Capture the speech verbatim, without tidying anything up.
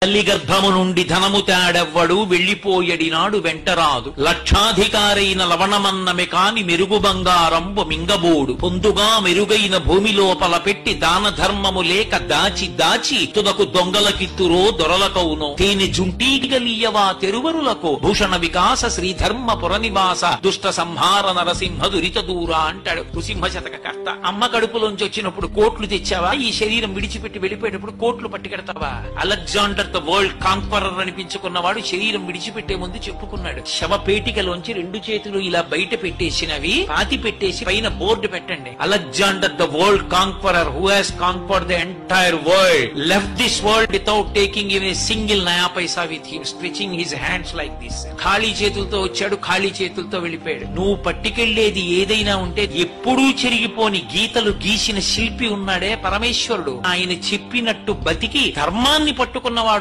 తల్లి గర్భము నుండి ధనము తాడెవ్వడు వెళ్లిపోయడినాడు వెంటరాదు లక్షాధికారైన లవణమన్నమె కాని మెరుగు బంగారంబు మింగబోడు పొందుగా మెరుగైన భూమి లోపల పెట్టి దాన ధర్మము లేక దాచి దాచి తుదకు దొంగలకిత్తురో దొరలకవునో తేని జుంటీగలియవా తెరువరులకు భూషణ వికాస శ్రీధర్మ పురనివాస దుష్ట సంహార నరసింహ దురిత దూరా అంటాడు నృసింహ శతక కర్త. అమ్మ కడుపులోంచి వచ్చినప్పుడు కోట్లు తెచ్చావా, ఈ శరీరం విడిచిపెట్టి వెళ్ళిపోయేటప్పుడు కోట్లు పట్టుకెడతావా? అలెగ్జాండర్ ద వరల్డ్ కాంక్వరర్ అనిపించుకున్నవాడు శరీరం విడిచిపెట్టే ముందు చెప్పుకున్నాడు, శవపేటికలోంచి రెండు చేతులు ఇలా బయట పెట్టేసినవి పాతి పెట్టేసి పైన బోర్డు పెట్టండి, Alexander the world conqueror who has conquered the entire world left this world without taking in a single naya paisa with him stretching his hands like this. ఖాళీ చేతులతో వచ్చాడు, ఖాళీ చేతులతో వెళ్ళిపోయాడు. నువ్వు పట్టుకెళ్లేది ఏదైనా ఉంటే ఎప్పుడూ చెరిగిపోని గీతలు గీసిన శిల్పి ఉన్నాడే పరమేశ్వరుడు, ఆయన చెప్పినట్టు బతికి ధర్మాన్ని పట్టుకున్నవాడు